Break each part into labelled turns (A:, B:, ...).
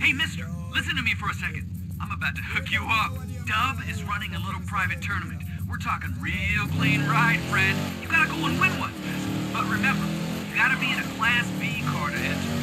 A: Hey, mister, listen to me for a second. I'm about to hook you up. Dub is running a little private tournament. We're talking real clean ride, friend. You gotta go and win one. But remember, you gotta be in a Class B car to enter.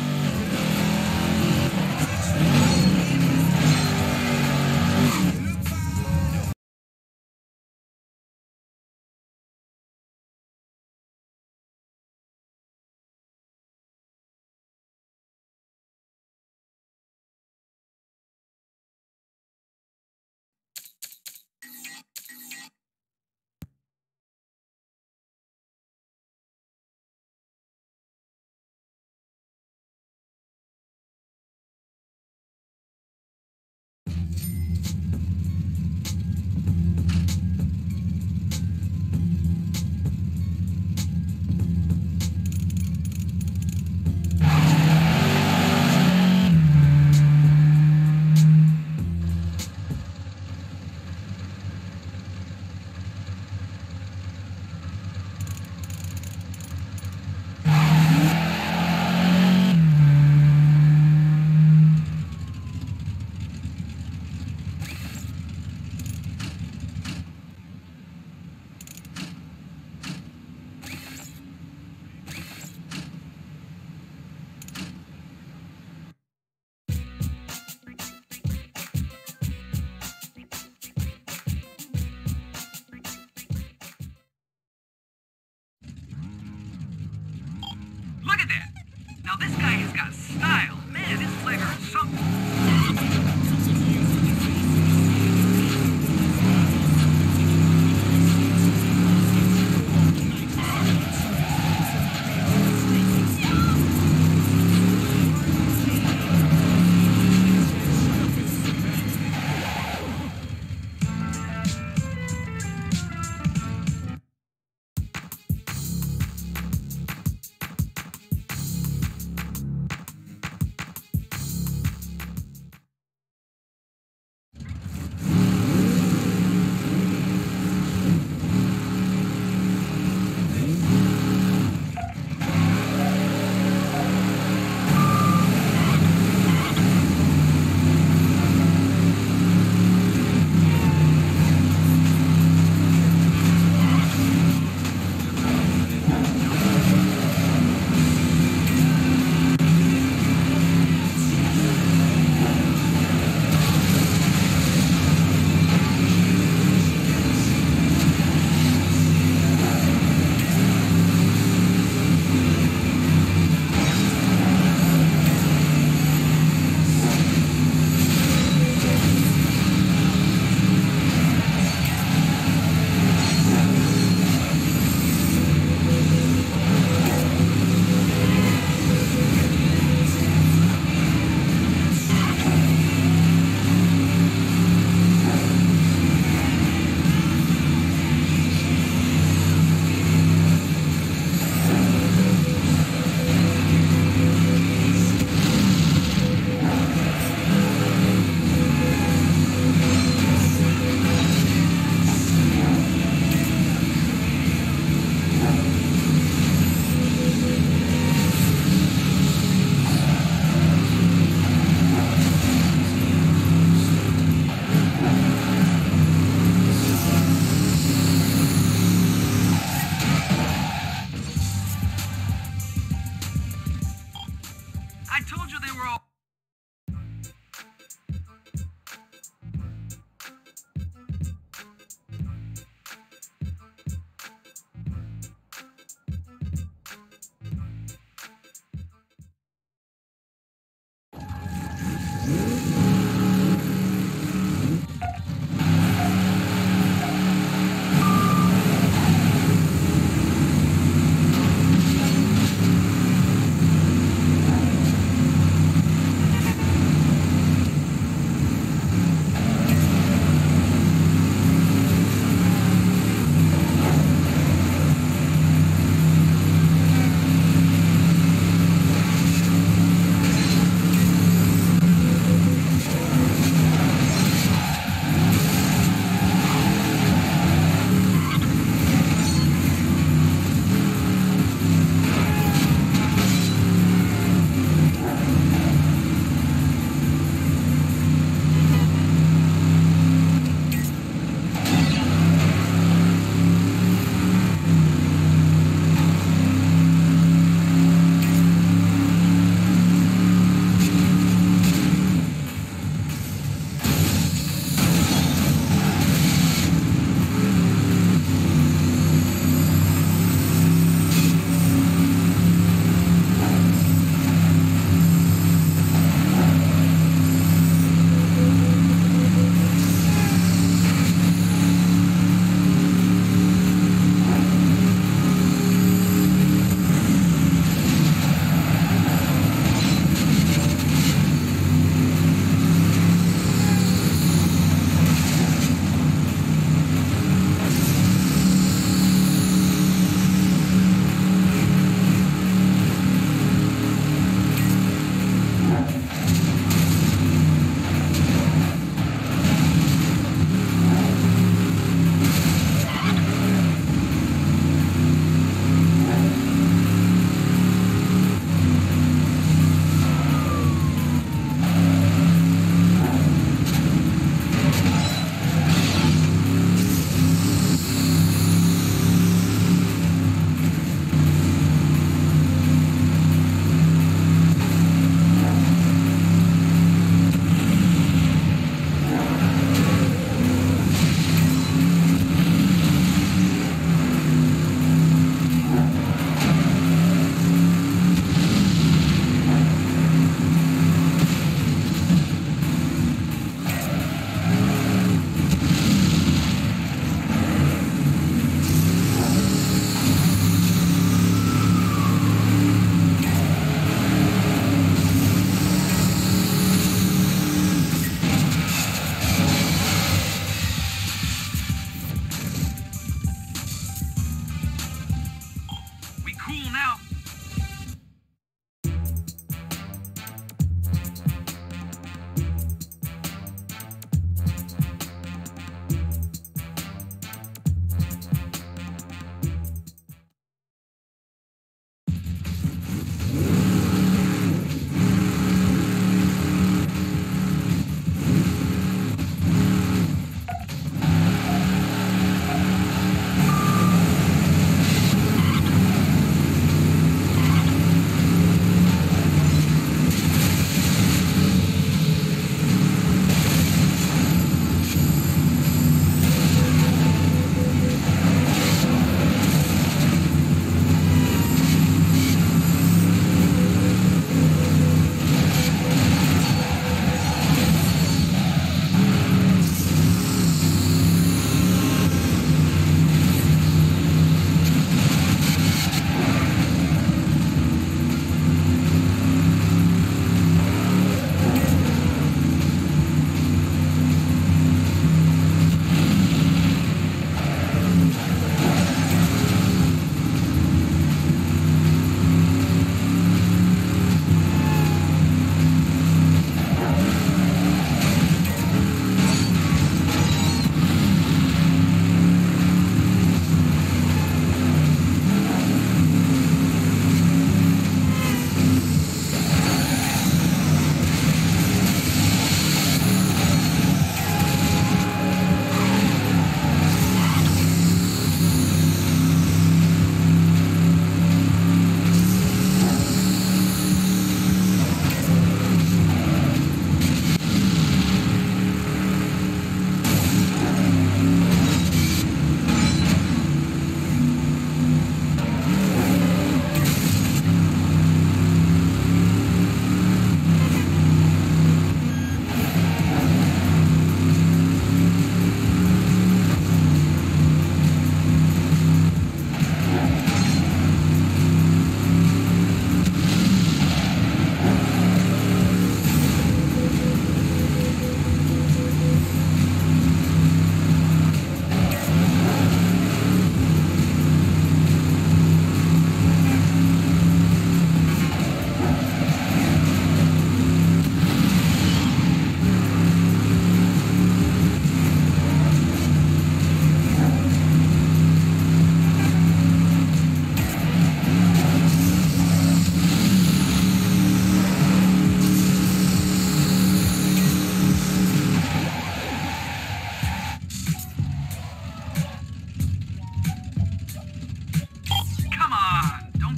A: Look at that! Now this guy has got style. Man, his flavor is something.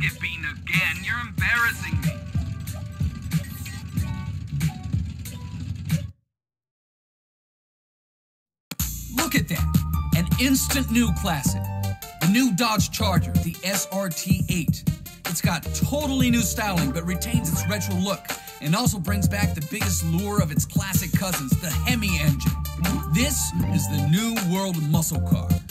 A: get beaten again. You're embarrassing me.
B: Look at that. An instant new classic. The new Dodge Charger, the SRT8. It's got totally new styling, but retains its retro look, and also brings back the biggest lure of its classic cousins, the Hemi engine. This is the new world muscle car.